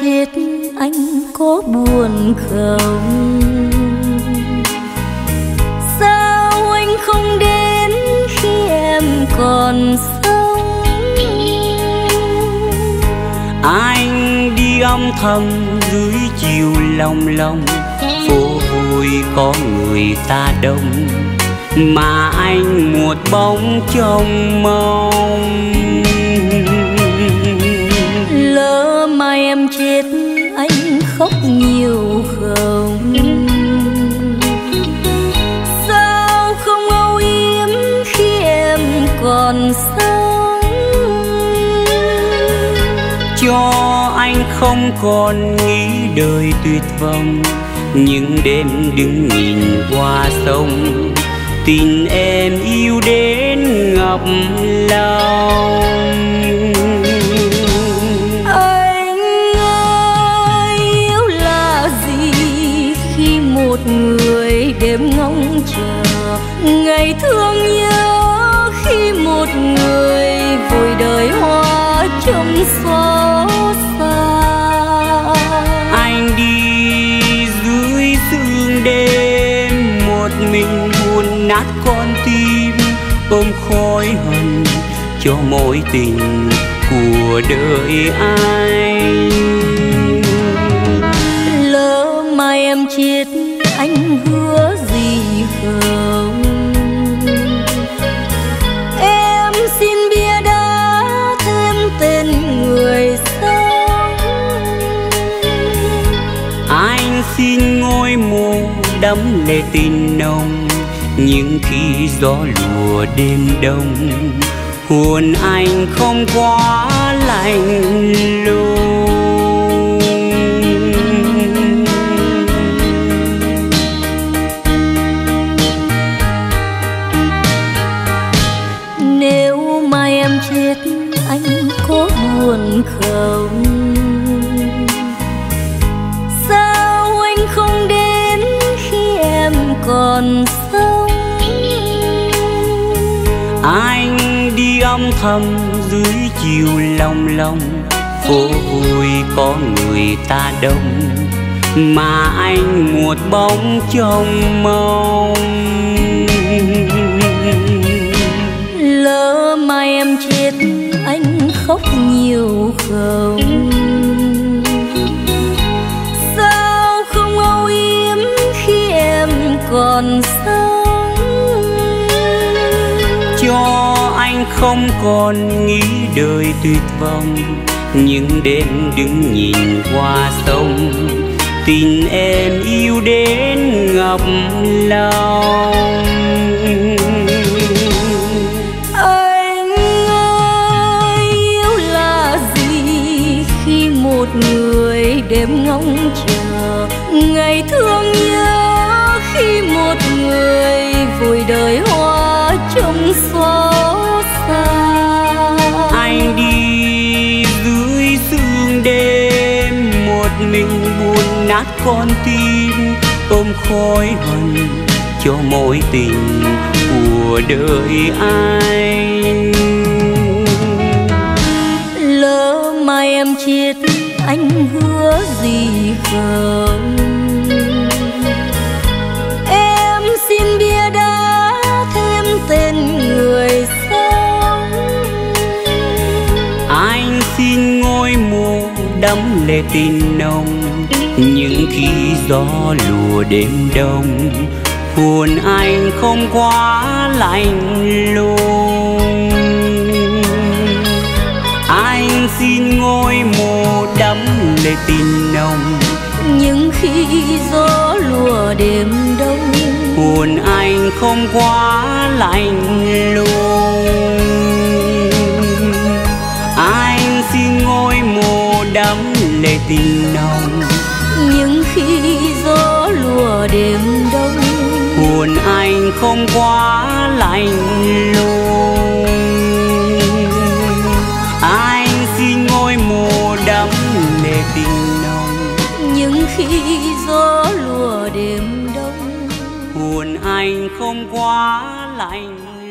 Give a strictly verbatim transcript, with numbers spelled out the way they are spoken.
chết anh có buồn không? Sao anh không đến khi em còn sống? Anh đi âm thầm dưới chiều long long, phố vui có người ta đông, mà anh một bóng trong mong. Lỡ mai em chết anh khóc nhiều không? Sao không âu yếm khi em còn sống? Cho anh không còn nghĩ đời tuyệt vọng, những đêm đứng nhìn qua sông, tình em yêu đến ngập lòng. Anh ơi, yêu là gì khi một người đêm ngóng chờ, ngày thương nhớ khi một người vội đời hoa trong xót xa. Anh đi dưới sương đêm một mình buồn nát con tim, ôm khói hận cho mối tình của đời anh. Lỡ mai em chết anh hứa gì không? Em xin bia đá thêm tên người sống. Anh xin ngôi mộ đắm lệ tình nồng, nhưng khi gió lùa đêm đông, hồn anh không quá lạnh lùng. Nếu mai em chết anh có buồn không? Sao anh không đến khi em còn sống? Anh đi âm thầm dưới chiều long long, phố vui có người ta đông, mà anh một bóng trong mong. Lỡ mai em chết anh khóc nhiều không? Sao không âu yếm khi em còn sống? Cho anh không còn nghĩ đời tuyệt vọng, những đêm đứng nhìn qua sông, tình em yêu đến ngập lòng. Anh ơi, yêu là gì khi một người đêm ngóng chờ, ngày thương nhớ khi một người vội đời hoa trong xót xa. Anh đi dưới sương đêm một mình buồn nát con tim, ôm khói hận cho mối tình của đời anh. Lỡ mai em chết anh hứa gì không? Em xin bia đá thêm tên người sống. Anh xin ngôi mộ đắm lệ tình nồng, những khi gió lùa đêm đông, hồn anh không quá lạnh lùng. Anh xin ngôi mộ đắm lệ tình nồng, những khi gió lùa đêm đông, hồn anh không quá lạnh lùng. Anh xin ngôi mộ đắm lệ tình nồng, những khi gió lùa đêm đông, hồn anh không quá lạnh lùng. Anh xin ngôi mộ đắm lệ tình nồng, những khi gió lùa đêm đông, hồn anh không quá lạnh